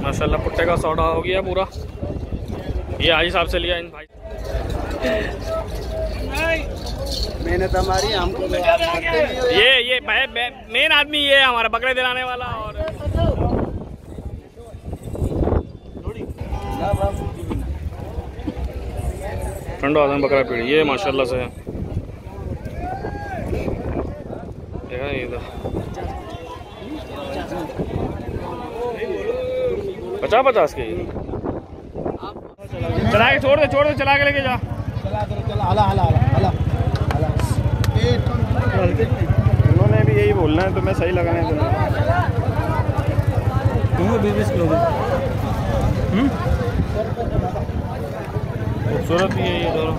माशाल्लाह पुट्टे का सौदा हो गया पूरा। ये हाजी साहब से लिया इन भाई। मेहनत हमारी हमको ये मेन आदमी ये है हमारा बकरे दिलाने वाला। और ठंडा आदमी बकरा पीड़ी ये माशाल्लाह से है। देखा ये इधर 50-50 के चला के छोड़ दे चला के लेके जा। उन्होंने भी यही बोलना है तो मैं सही लगाने दूंगा। 20 किलो खूबसूरत भी है ये दोनों।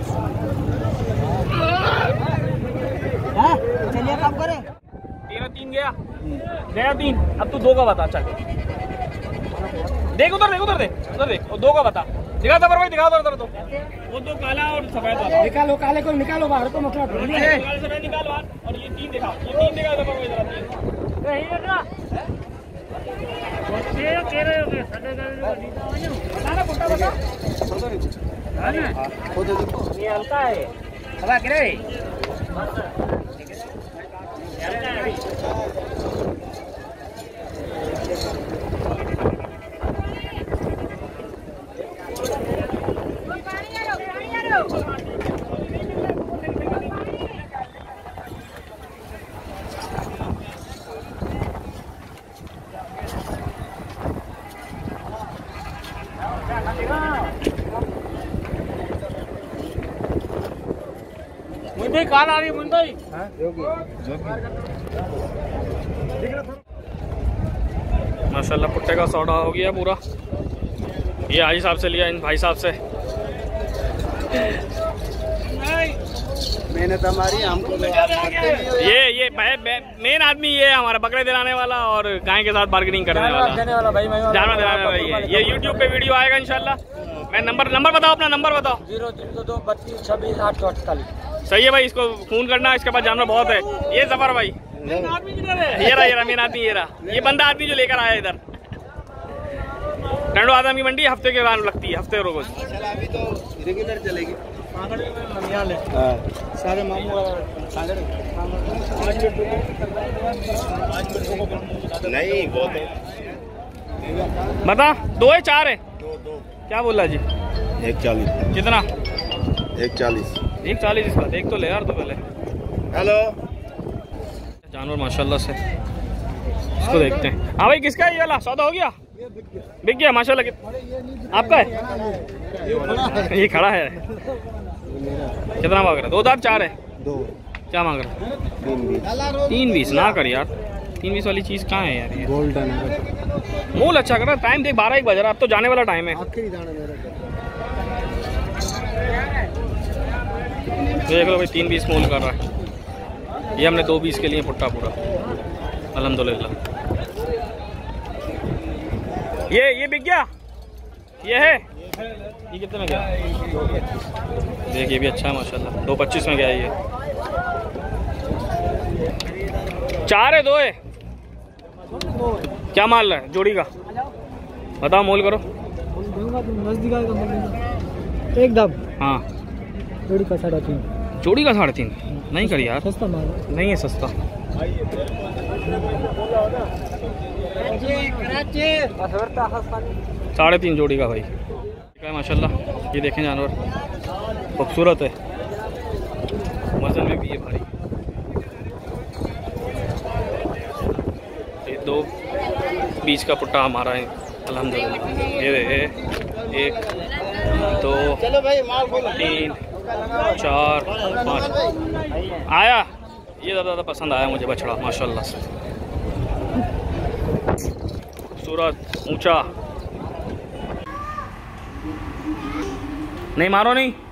चलिए काम करें। 3 गया 3। अब तू 2 का बता। चल देख उधर देख और 2 का बता। दिखा था भाई दिखा उधर तो वो 2 काला और सफेद वाला निकालो, काले को निकालो बाहर को मतलब सफेद निकाल बाहर। और ये 3 दिखा, ये 3 दिखा था भाई जरा 3 यही है ना। ये कह रहे हो बताना कुत्ता बता है ना ये हल्का है हवा गिरे मुंदई काल आ रही मुंदई माशाल्लाह पुट्टे का सौदा हो गया पूरा। ये हाजी साहब से लिया इन भाई साहब से। मेहनत हमारी हमको ये मेन आदमी ये है हमारा बकरे दिलाने वाला और गाय के साथ बार्गेनिंग करने वाला जानवर दिलाने वाला ये यूट्यूब पे वीडियो आएगा इंशाल्लाह। मैं नंबर बताओ अपना नंबर बताओ। 032 32 26 848। सही है भाई इसको फोन करना। इसके पास जानवर बहुत है। ये जफर भाई ये रहा मेन आदमी ये बंदा आदमी जो लेकर आया इधर। टंडो आदमी की मंडी हफ्ते के बाद लगती है हफ्ते रोज। अभी तो रेगुलर चलेगी। नहीं बहुत है। बता 2 है 4 है 2 क्या बोला जी? 140 कितना? 140 इसका देख तो ले यार तो पहले। हेलो जानवर माशाल्लाह से इसको देखते हैं। हाँ भाई किसका है ये वाला सौदा हो गया? बिक गया माशाल्लाह। आपका है ये खड़ा है। कितना मांग रहा? 2 दांत 4 है 2 क्या मांग रहा? 320 ना कर यार। 320 वाली चीज कहाँ है यार? ये गोल्डन मूल अच्छा कर रहा। टाइम देख 12 1 बज रहा। अब तो जाने वाला टाइम है। देख लो भाई 320 मूल कर रहा है। ये हमने 220 के लिए पुट्टा पूरा अल्हम्दुलिल्लाह। ये बिक गया। ये है ये कितने में गया? देख ये भी अच्छा है माशाल्लाह। 225 में गया ये। 4 है 2 है क्या माल रहा है जोड़ी का? बताओ मोल करो एकदम। हाँ जोड़ी का 3.5। जोड़ी का 3.5 नहीं कर यार। सस्ता माल नहीं है सस्ता। 3.5 जोड़ी का भाई माशाल्लाह। ये देखें जानवर खूबसूरत है। वजन में भी है भारी। 220 का पुट्टा हमारा है अल्हम्दुलिल्लाह। ये 1 2 3 4 5 आया। ये ज़्यादा पसंद आया मुझे बछड़ा माशाल्लाह से। खूबसूरत ऊंचा। नहीं मारो नहीं।